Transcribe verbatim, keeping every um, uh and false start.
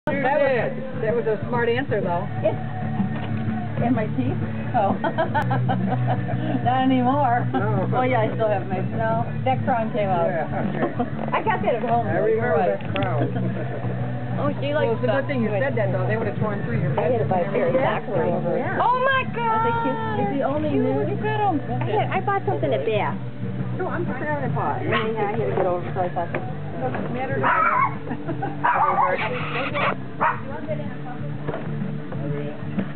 That was, that was a smart answer, though. It's in my teeth? Oh. Not anymore. No. Oh, yeah, I still have my... No, that crown came out. Yeah, okay. I got that at home. I though, remember right. that crown. Oh, she likes Well, it's a good thing you said that, though. They would have torn through your I bed. had to buy a pair of socks for her. Yeah. Oh my God! It's the only new. Look at them. I, had, I bought something at Bath. No, I'm sorry, I bought. Yeah, I had to get over, so I thought that. Doesn't matter to me.